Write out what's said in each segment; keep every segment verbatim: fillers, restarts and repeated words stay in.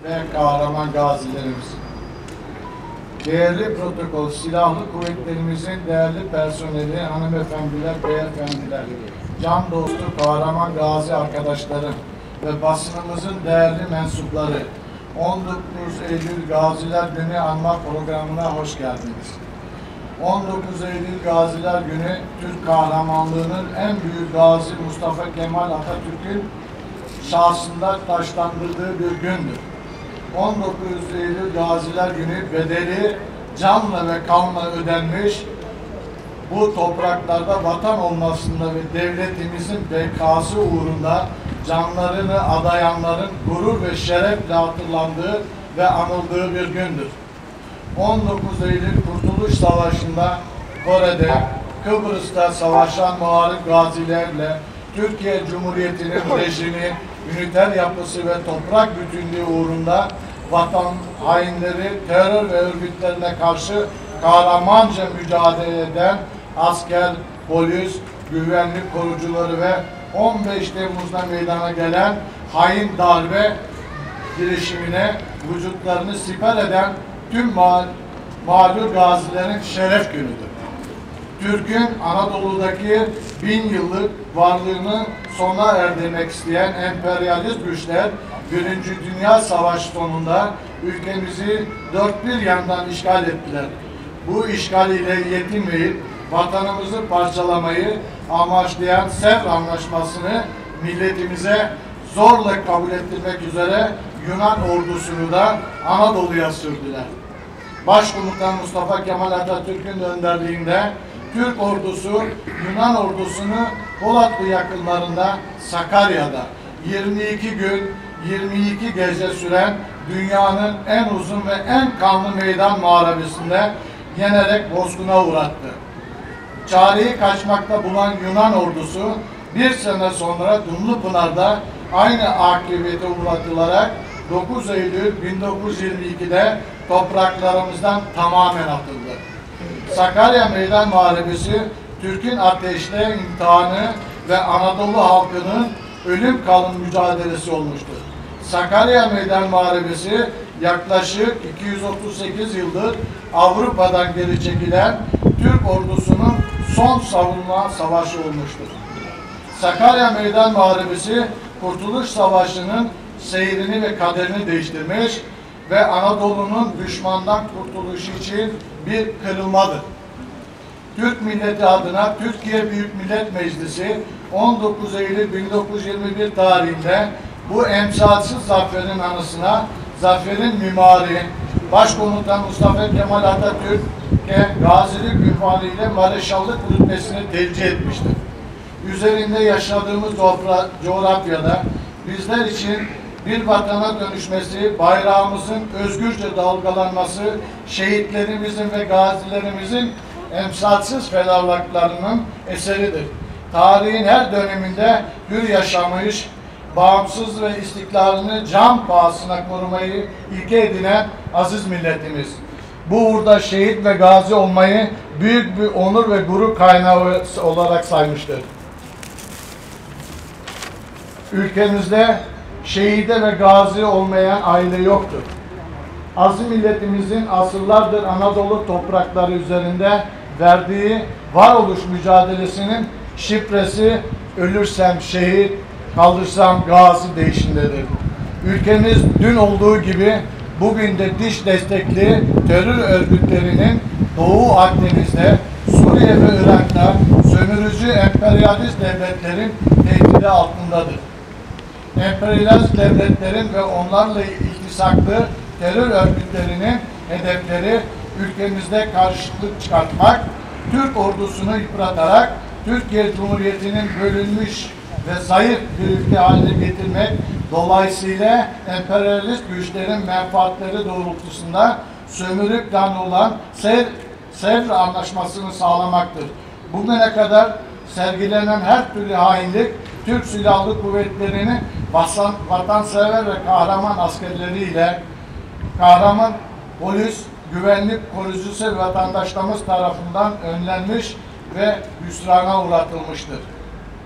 ve kahraman gazilerimiz. Değerli protokol, silahlı kuvvetlerimizin değerli personeli, hanımefendiler, beyefendiler, can dostu, kahraman gazi arkadaşlarım ve basınımızın değerli mensupları, on dokuz Eylül Gaziler Günü anma programına hoş geldiniz. on dokuz Eylül Gaziler Günü, Türk kahramanlığının en büyük gazi Mustafa Kemal Atatürk'ün şahsında taşlandırdığı bir gündür. on dokuz Eylül Gaziler Günü bedeli canla ve kanla ödenmiş, bu topraklarda vatan olmasında ve devletimizin bekası uğrunda canlarını adayanların gurur ve şerefle hatırlandığı ve anıldığı bir gündür. on dokuz Eylül Kurtuluş Savaşı'nda Kore'de, Kıbrıs'ta savaşan muharip gazilerle Türkiye Cumhuriyeti'nin rejimi, üniter yapısı ve toprak bütünlüğü uğrunda vatan hainleri, terör ve örgütlerine karşı kahramanca mücadele eden asker, polis, güvenlik korucuları ve on beş Temmuz'da meydana gelen hain darbe girişimine vücutlarını siper eden tüm mal, mağlup gazilerin şeref günüdür. Türk'ün Anadolu'daki bin yıllık varlığını sona erdirmek isteyen emperyalist güçler Birinci Dünya Savaşı sonunda ülkemizi dört bir yandan işgal ettiler. Bu işgal ile yetinmeyip vatanımızı parçalamayı amaçlayan Sevr Anlaşması'nı milletimize zorla kabul ettirmek üzere Yunan ordusunu da Anadolu'ya sürdüler. Başkomutan Mustafa Kemal Atatürk'ün önderliğinde Türk ordusu Yunan ordusunu Polatlı yakınlarında Sakarya'da yirmi iki gün yirmi iki gece süren dünyanın en uzun ve en kanlı meydan muharebesinde yenerek bozguna uğrattı. Çareyi kaçmakta bulan Yunan ordusu bir sene sonra Dumlupınar'da aynı akıbete uğratılarak dokuz Eylül bin dokuz yüz yirmi iki'de topraklarımızdan tamamen atıldı. Sakarya Meydan Muharebesi Türk'ün ateşte imtihanı ve Anadolu halkının ölüm kalım mücadelesi olmuştur. Sakarya Meydan Muharebesi yaklaşık iki yüz otuz sekiz yıldır Avrupa'dan geri çekilen Türk ordusunun son savunma savaşı olmuştur. Sakarya Meydan Muharebesi Kurtuluş Savaşı'nın seyrini ve kaderini değiştirmiş ve Anadolu'nun düşmandan kurtuluşu için bir kırılmadır. Türk milleti adına Türkiye Büyük Millet Meclisi on dokuz Eylül bin dokuz yüz yirmi bir tarihinde bu emsalsiz zaferin anısına zaferin mimari Başkomutan Mustafa Kemal Atatürk'e gazilik ünvanıyla Mareşallık rütbesini tevcih etmiştir. Üzerinde yaşadığımız coğrafyada bizler için bir vatana dönüşmesi, bayrağımızın özgürce dalgalanması, şehitlerimizin ve gazilerimizin emsalsiz fedakarlıklarının eseridir. Tarihin her döneminde hür yaşamış, bağımsız ve istiklalini can pahasına korumayı ilke edinen aziz milletimiz. Bu uğurda şehit ve gazi olmayı büyük bir onur ve gurur kaynağı olarak saymıştır. Ülkemizde şehide ve gazi olmayan aile yoktur. Aziz milletimizin asırlardır Anadolu toprakları üzerinde verdiği varoluş mücadelesinin şifresi ölürsem şehit, kalırsam gazi deyişindedir. Ülkemiz dün olduğu gibi bugün de dış destekli terör örgütlerinin Doğu Akdeniz'de, Suriye ve Irak'ta sömürücü emperyalist devletlerin tehdidi altındadır. Emperyalist devletlerin ve onlarla iltisaklı terör örgütlerinin hedefleri ülkemizde karşılık çıkartmak, Türk ordusunu yıpratarak Türkiye Cumhuriyeti'nin bölünmüş ve zayıf bir ülke haline getirmek, dolayısıyla emperyalist güçlerin menfaatleri doğrultusunda sömürü planı olan Sevr Anlaşması'nı sağlamaktır. Bugüne kadar sergilenen her türlü hainlik, Türk Silahlı Kuvvetleri'nin vatansever ve kahraman askerleriyle, kahraman polis, güvenlik korucusu ve vatandaşlarımız tarafından önlenmiş ve hüsrana uğratılmıştır.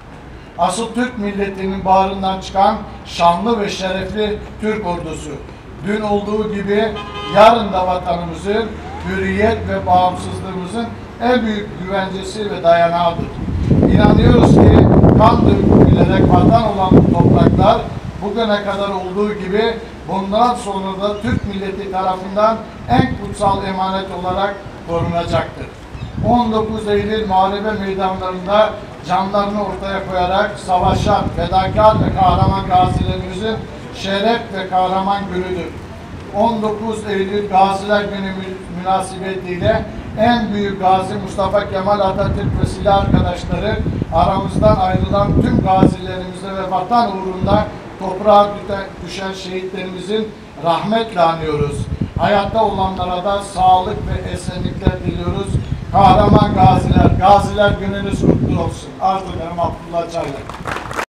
Asıl Türk milletinin bağrından çıkan şanlı ve şerefli Türk ordusu, Dün olduğu gibi yarın da vatanımızın, hürriyet ve bağımsızlığımızın en büyük güvencesi ve dayanağıdır. İnanıyoruz ki kan dökülerek vatan olan bu topraklar bugüne kadar olduğu gibi bundan sonra da Türk milleti tarafından en kutsal emanet olarak korunacaktır. on dokuz Eylül Muharebe meydanlarında canlarını ortaya koyarak savaşan, fedakar ve kahraman gazilerimizin şeref ve kahraman günüdür. on dokuz Eylül Gaziler Günü münasebetiyle en büyük gazi Mustafa Kemal Atatürk ve silah arkadaşları aramızdan ayrılan tüm gazilerimize ve vatan uğrunda toprağa düşen şehitlerimizin rahmetle anıyoruz. Hayatta olanlara da sağlık ve esenlikler diliyoruz. Kahraman gaziler, gaziler gününüz kutlu olsun. Arz ederim Abdullah Çaylar.